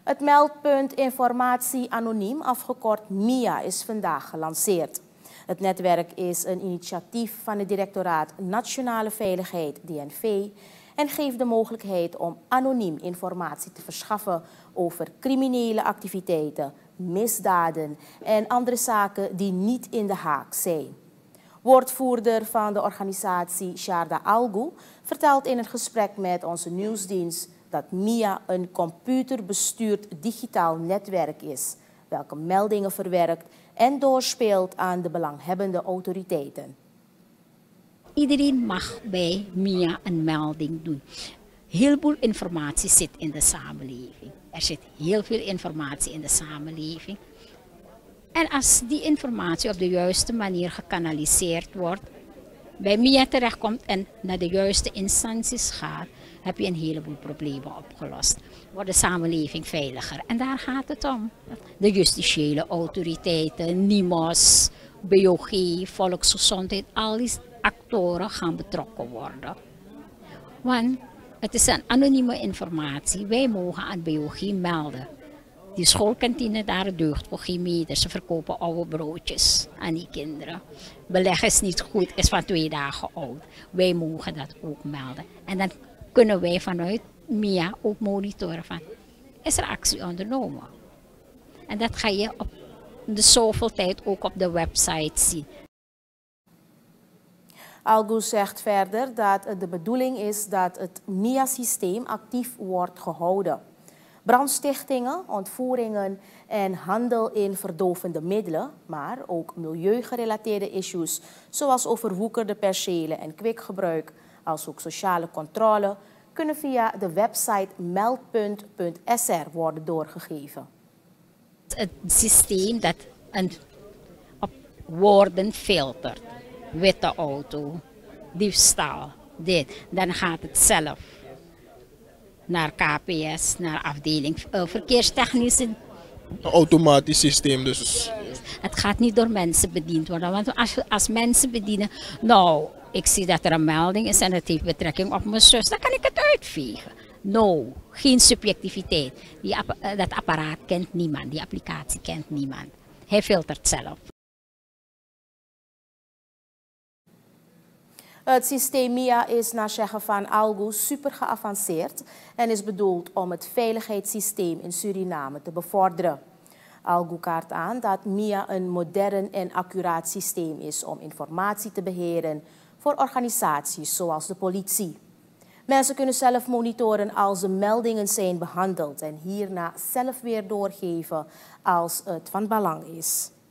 Het meldpunt Informatie Anoniem, afgekort MIA, is vandaag gelanceerd. Het netwerk is een initiatief van het Directoraat Nationale Veiligheid, DNV, en geeft de mogelijkheid om anoniem informatie te verschaffen over criminele activiteiten, misdaden en andere zaken die niet in de haak zijn. Woordvoerder van de organisatie Sharda Algu vertelt in een gesprek met onze nieuwsdienst dat MIA een computerbestuurd digitaal netwerk is, welke meldingen verwerkt en doorspeelt aan de belanghebbende autoriteiten. Iedereen mag bij MIA een melding doen. Heel veel informatie zit in de samenleving. Er zit heel veel informatie in de samenleving. En als die informatie op de juiste manier gekanaliseerd wordt, bij MIA terechtkomt en naar de juiste instanties gaat, heb je een heleboel problemen opgelost. Wordt de samenleving veiliger. En daar gaat het om. De justitiële autoriteiten, NIMOS, BOG, volksgezondheid, al die actoren gaan betrokken worden. Want het is een anonieme informatie. Wij mogen aan BOG melden. Die schoolkantine daar deugt voor geen meter. Ze verkopen oude broodjes aan die kinderen. Beleg is niet goed, is van 2 dagen oud. Wij mogen dat ook melden. En dan kunnen wij vanuit MIA ook monitoren van, is er actie ondernomen? En dat ga je op de zoveel tijd ook op de website zien. Algu zegt verder dat het de bedoeling is dat het MIA-systeem actief wordt gehouden. Brandstichtingen, ontvoeringen en handel in verdovende middelen, maar ook milieugerelateerde issues zoals overwoekerde percelen en kwikgebruik, als ook sociale controle, kunnen via de website meldpunt.sr worden doorgegeven. Het systeem dat op woorden filtert, witte auto, diefstal, dit, dan gaat het zelf naar KPS, naar afdeling verkeerstechnische. Een automatisch systeem dus. Het gaat niet door mensen bediend worden, want als mensen bedienen, nou, ik zie dat er een melding is en het heeft betrekking op mijn zus, dan kan ik het uitvegen. No, geen subjectiviteit. Dat apparaat kent niemand, die applicatie kent niemand. Hij filtert zelf. Het systeem MIA is naar zeggen van Algu super geavanceerd en is bedoeld om het veiligheidssysteem in Suriname te bevorderen. Algu kaart aan dat MIA een modern en accuraat systeem is om informatie te beheren voor organisaties zoals de politie. Mensen kunnen zelf monitoren als de meldingen zijn behandeld en hierna zelf weer doorgeven als het van belang is.